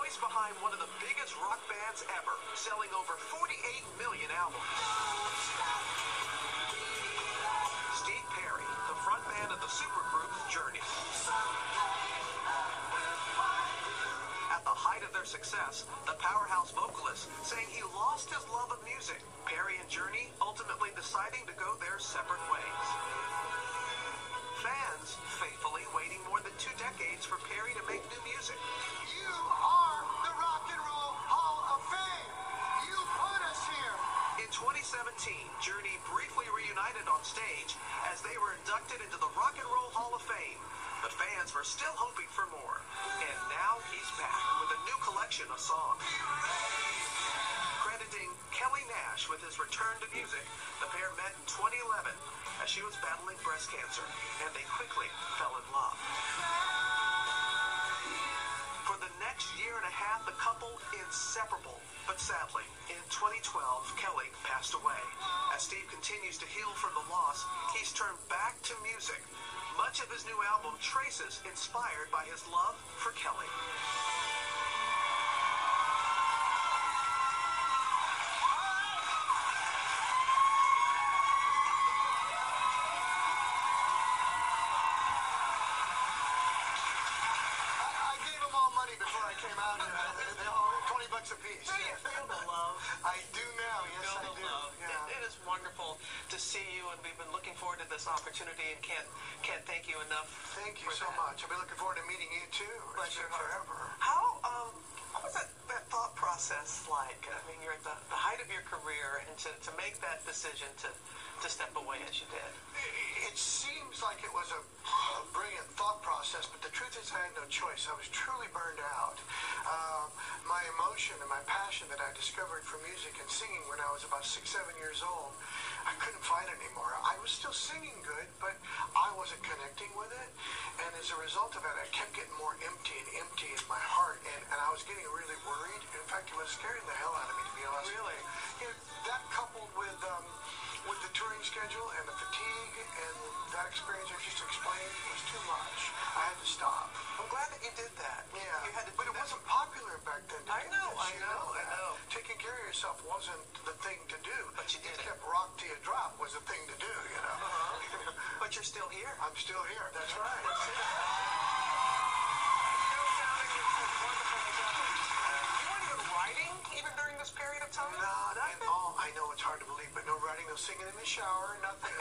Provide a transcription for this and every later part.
voice behind one of the biggest rock bands ever, selling over 48 million albums. Steve Parry, the frontman of the supergroup Journey. At the height of their success, the powerhouse vocalist saying he lost his love of music. Parry and Journey ultimately deciding to go their separate ways. Fans faithfully waiting more than 2 decades for Parry to make new music. You are the Rock and Roll Hall of Fame. You put us here. In 2017, Journey briefly reunited on stage as they were inducted into the Rock and Roll Hall of Fame. But fans were still hoping for more. And now he's back with a new collection of songs. Crediting Kelly Nash with his return to music, the pair met in 2011 as she was battling breast cancer, and they quickly fell in love. For the next year and a half, the couple inseparable. But sadly, in 2012, Kelly passed away. As Steve continues to heal from the loss, he's turned back to music. Much of his new album traces inspired by his love for Kelly. Before I came out here, they all $20 a piece. Do you feel the love? I do now, yes I do. Yeah. It is wonderful to see you, and we've been looking forward to this opportunity and can't thank you enough. Thank you so much. I've been looking forward to meeting you too. Pleasure. It's been forever. What was that thought process like? I mean, you're at the height of your career, and to make that decision to step away as you did. It seems like it was a brilliant thought process, but the truth is I had no choice. I was truly burned out. My emotion and my passion that I discovered for music and singing when I was about 6, 7 years old, I couldn't find it anymore. I was still singing good, but I wasn't connecting with it. And as a result of it, I kept getting more empty in my heart, and I was getting really worried. In fact, it was scaring the hell out of me, to be honest. Really? You know, that coupled with the touring schedule and the fatigue and that experience I just explained was too much. I had to stop. I'm glad that you did that. Yeah, you had to but it wasn't popular back then. I know. Taking care of yourself wasn't the thing to do. But you did it. Kept rock till you drop was the thing to do, you know. But you're still here. I'm still here. That's right. That's it. Still sounding as wonderful as ever. You weren't even writing even during this period of time? No, nothing. Oh, I know it's hard to believe, but no writing, no singing in the shower, nothing.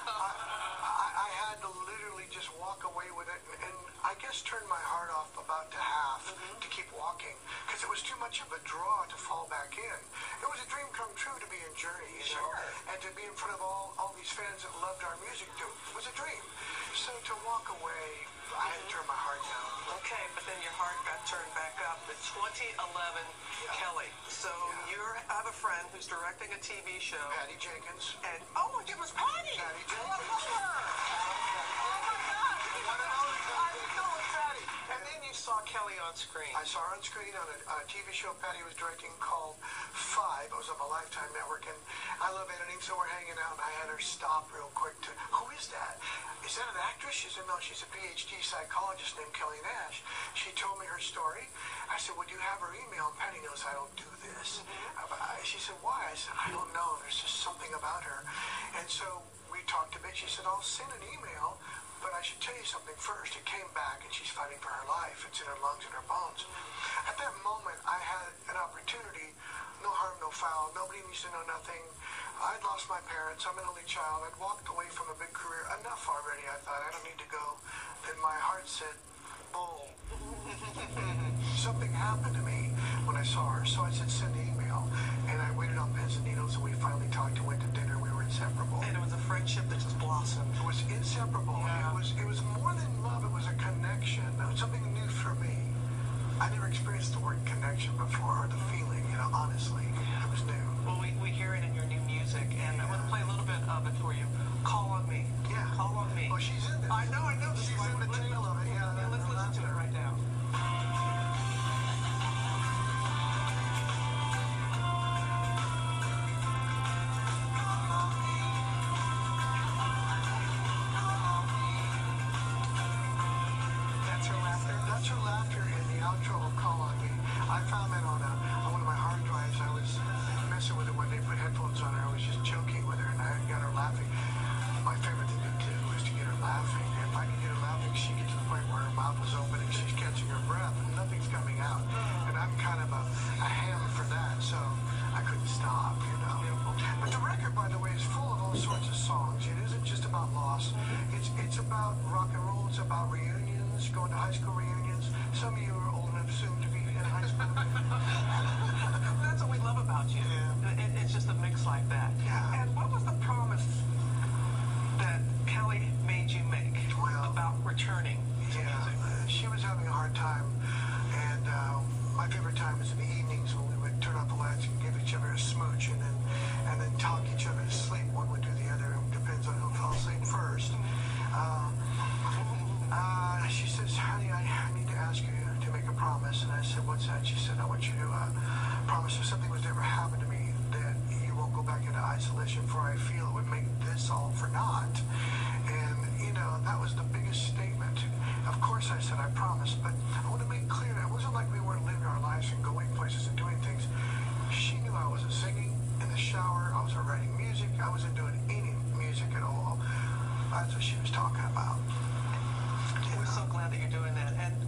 I had to literally just walk away with it, and I guess turn my heart off about to half to keep walking, because it was too much of a draw to fall back in. It was a dream come true to be in Journey, you know, and to be in front of all these fans that loved our music. It was a dream. So to walk away, I had to turn my heart down. Okay, but then your heart got turned back up in 2011, Kelly. So you have a friend who's directing a TV show. Patty Jenkins. And, oh, it was Patty! Patty Jenkins. I love her! Oh, my God! I know it's Patty. And then you saw Kelly on screen. I saw her on screen on a TV show Patty was directing called 5. It was on my Lifetime network, and I love editing, so we're hanging out, and I had her stop real quick to, who is that? Is that an actress? She said, no, she's a PhD psychologist named Kelly Nash. She told me her story. I said, would you have her email? And Patty knows I don't do this. She said, why? I said, I don't know. There's just something about her. And so we talked a bit. She said, I'll send an email, but I should tell you something first. It came back, and she's fighting for her life. It's in her lungs and her bones. At that moment, I had an opportunity. No harm, no foul. Nobody needs to know nothing. I'd lost my parents. I'm an only child. I'd walked away from a big career. Enough already, I thought. I don't need to go. Then my heart said, bull. Something happened to me when I saw her. So I said, send the email. And I waited on pins and needles, and we finally talked and went to dinner. We were inseparable. And it was a friendship that just blossomed. It was inseparable. Yeah. It was more than love. It was a connection. It was something new for me. I never experienced the word connection before, or the feeling, you know, honestly. It was new. Well, we hear it in your new music, and I want to play a little bit of it for you. Call on Me. Yeah. Call on Me. Oh, she's in this. I know. She's in the tail of it, yeah. Let's listen to it right now. That's her laughter in the outro of Call on Me. I friends going to high school reunions. Some of you are old enough soon to be in high school. That's what we love about you. Yeah. It's just a mix like that. Yeah. And what was the promise that Kelly made you make about returning to music? She was having a hard time, and my favorite time was in the evenings when we would turn off the lights and give each other a smooch, and then talk each other to sleep. One would do the other. It depends on who fell asleep first. She says, honey, I need to ask you to make a promise. And I said, what's that? She said, I want you to promise if something was to ever happen to me that you won't go back into isolation, for I feel it would make this all for naught. And, that was the biggest statement. Of course I said I promised, but I want to make clear that it wasn't like we weren't living our lives and going places and doing things. She knew I wasn't singing in the shower. I wasn't writing music. I wasn't doing any music at all. That's what she was talking about. We're so glad that you're doing that. And